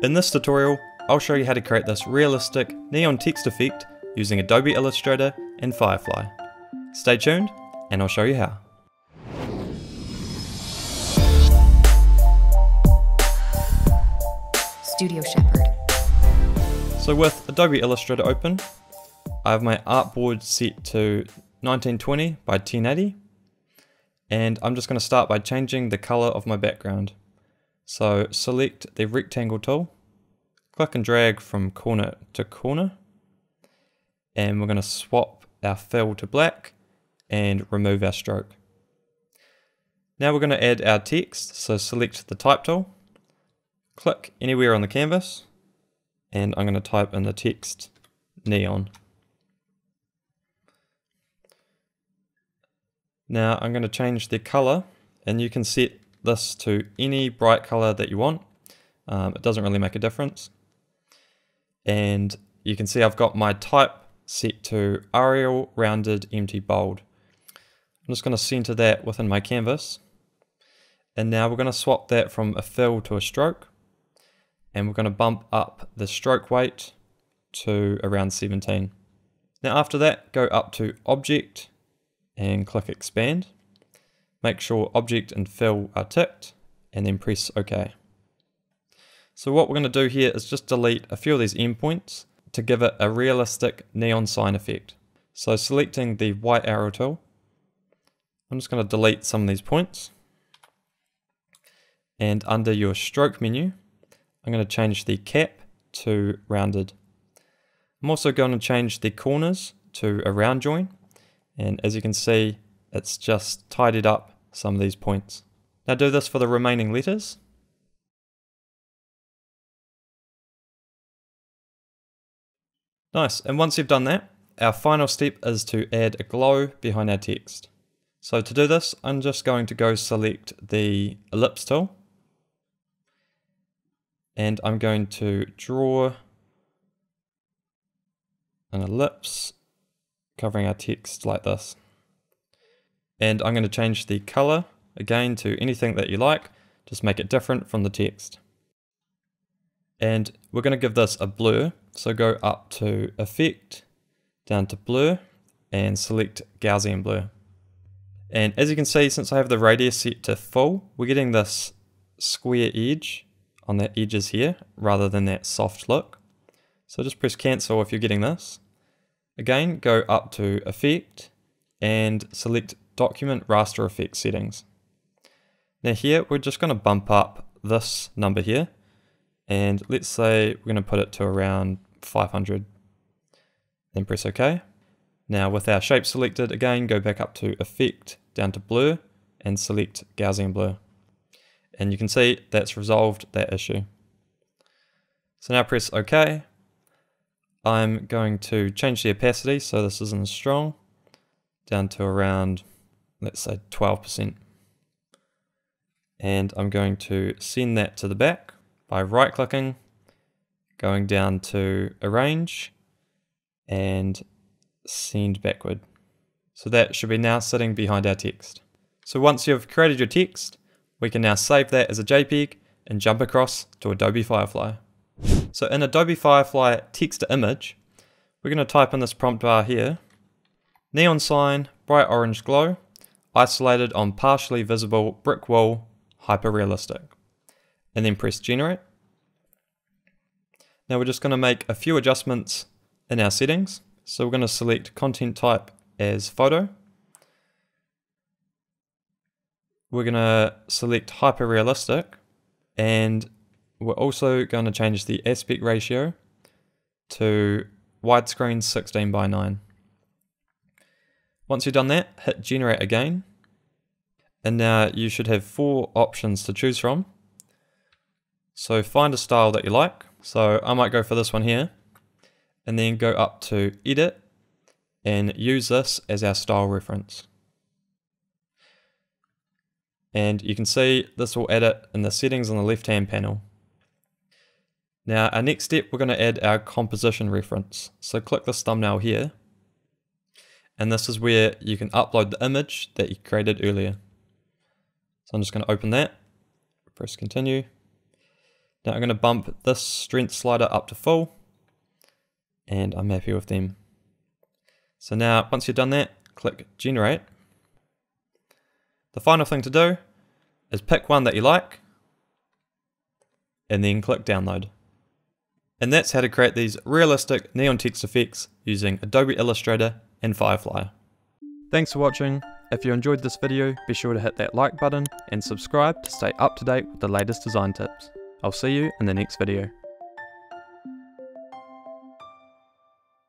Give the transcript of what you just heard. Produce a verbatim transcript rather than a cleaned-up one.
In this tutorial, I'll show you how to create this realistic neon text effect using Adobe Illustrator and Firefly. Stay tuned and I'll show you how. Studio Shepherd. So with Adobe Illustrator open, I have my artboard set to nineteen twenty by ten eighty, and I'm just going to start by changing the color of my background. So select the rectangle tool, click and drag from corner to corner, and we're going to swap our fill to black and remove our stroke. Now we're going to add our text, so select the type tool, click anywhere on the canvas, and I'm going to type in the text neon. Now I'm going to change the color, and you can set this to any bright color that you want. Um, it doesn't really make a difference. And you can see I've got my type set to Arial rounded empty bold. I'm just going to center that within my canvas. And now we're going to swap that from a fill to a stroke. And we're going to bump up the stroke weight to around seventeen. Now after that, go up to Object and click Expand. Make sure Object and Fill are ticked, and then press OK. So what we're going to do here is just delete a few of these endpoints to give it a realistic neon sign effect. So selecting the white arrow tool, I'm just going to delete some of these points. And under your stroke menu, I'm going to change the cap to rounded. I'm also going to change the corners to a round join. And as you can see, it's just tidied up some of these points. Now do this for the remaining letters. Nice, and once you've done that, our final step is to add a glow behind our text. So to do this, I'm just going to go select the ellipse tool. And I'm going to draw an ellipse covering our text like this. And I'm going to change the color again to anything that you like, just make it different from the text. And we're going to give this a blur, so go up to Effect, down to Blur, and select Gaussian Blur. And as you can see, since I have the radius set to full, we're getting this square edge on the edges here, rather than that soft look. So just press Cancel if you're getting this. Again, go up to Effect, and select Document Raster Effect Settings. Now here, we're just going to bump up this number here, and let's say we're going to put it to around five hundred. Then press OK. Now with our shape selected, again, go back up to Effect, down to Blur, and select Gaussian Blur. And you can see that's resolved that issue. So now press OK. I'm going to change the opacity, so this isn't as strong, down to around, let's say twelve percent. And I'm going to send that to the back by right clicking, going down to Arrange, and send backward. So that should be now sitting behind our text. So once you've created your text, we can now save that as a JPEG and jump across to Adobe Firefly. So in Adobe Firefly text to image, we're going to type in this prompt bar here, neon sign, bright orange glow, isolated on partially visible brick wall, hyper realistic, and then press generate. Now we're just going to make a few adjustments in our settings. So we're going to select content type as photo. We're going to select hyper realistic, and we're also going to change the aspect ratio to widescreen sixteen by nine. Once you've done that, hit generate again. And now you should have four options to choose from. So find a style that you like. So I might go for this one here. And then go up to edit and use this as our style reference. And you can see this will edit in the settings on the left hand panel. Now our next step, we're going to add our composition reference. So click this thumbnail here. And this is where you can upload the image that you created earlier. So I'm just going to open that, press continue. Now I'm going to bump this strength slider up to full, and I'm happy with them. So now, once you've done that, click Generate. The final thing to do is pick one that you like, and then click Download. And that's how to create these realistic neon text effects using Adobe Illustrator and Firefly. Thanks for watching. If you enjoyed this video, be sure to hit that like button and subscribe to stay up to date with the latest design tips. I'll see you in the next video.